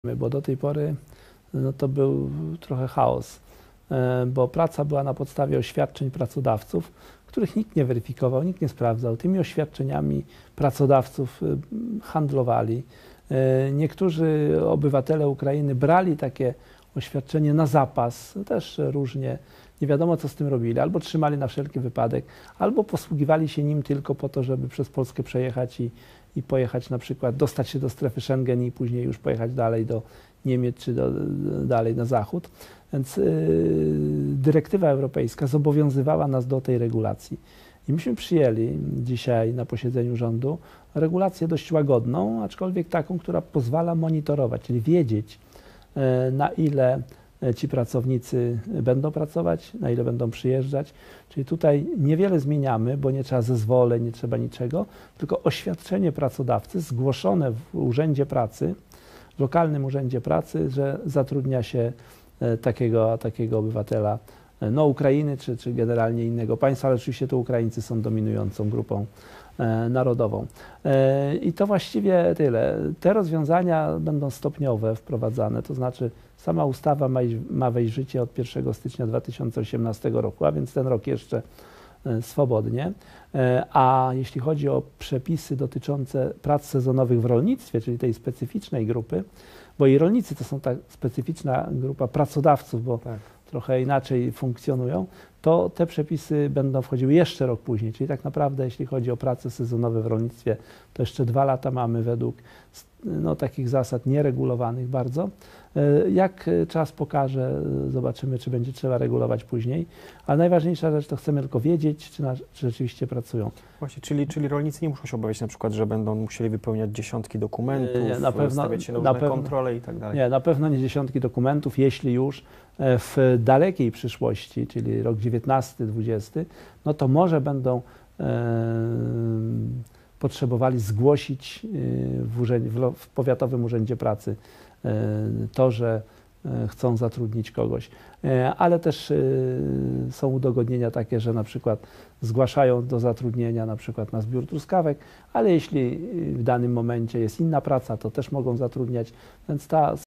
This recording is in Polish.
Bo do tej pory no to był trochę chaos, bo praca była na podstawie oświadczeń pracodawców, których nikt nie weryfikował, nikt nie sprawdzał. Tymi oświadczeniami pracodawców handlowali. Niektórzy obywatele Ukrainy brali takie oświadczenie na zapas, też różnie, nie wiadomo co z tym robili, albo trzymali na wszelki wypadek, albo posługiwali się nim tylko po to, żeby przez Polskę przejechać i pojechać na przykład, dostać się do strefy Schengen i później już pojechać dalej do Niemiec czy dalej na zachód. Więc dyrektywa europejska zobowiązywała nas do tej regulacji. I myśmy przyjęli dzisiaj na posiedzeniu rządu regulację dość łagodną, aczkolwiek taką, która pozwala monitorować, czyli wiedzieć, na ile ci pracownicy będą pracować, na ile będą przyjeżdżać. Czyli tutaj niewiele zmieniamy, bo nie trzeba zezwoleń, nie trzeba niczego, tylko oświadczenie pracodawcy zgłoszone w urzędzie pracy, w lokalnym urzędzie pracy, że zatrudnia się takiego obywatela no, Ukrainy czy generalnie innego państwa, ale oczywiście to Ukraińcy są dominującą grupą narodową. I to właściwie tyle. Te rozwiązania będą stopniowe wprowadzane, to znaczy sama ustawa ma wejść w życie od 1 stycznia 2018 roku, a więc ten rok jeszcze swobodnie. A jeśli chodzi o przepisy dotyczące prac sezonowych w rolnictwie, czyli tej specyficznej grupy, bo i rolnicy to są ta specyficzna grupa pracodawców, bo trochę inaczej funkcjonują, to te przepisy będą wchodziły jeszcze rok później. Czyli tak naprawdę jeśli chodzi o prace sezonowe w rolnictwie, to jeszcze 2 lata mamy według no, takich zasad nieregulowanych bardzo. Jak czas pokaże, zobaczymy, czy będzie trzeba regulować później. Ale najważniejsza rzecz to chcemy tylko wiedzieć, czy rzeczywiście pracują. Właśnie, czyli rolnicy nie muszą się obawiać na przykład, że będą musieli wypełniać dziesiątki dokumentów, stawiać się na różne kontrole i tak dalej. Nie, na pewno nie dziesiątki dokumentów, jeśli już w dalekiej przyszłości, czyli rok 19-20, no to może będą potrzebowali zgłosić w Powiatowym Urzędzie Pracy to, że chcą zatrudnić kogoś. Ale też są udogodnienia takie, że na przykład zgłaszają do zatrudnienia na przykład na zbiór truskawek, ale jeśli w danym momencie jest inna praca, to też mogą zatrudniać, więc ta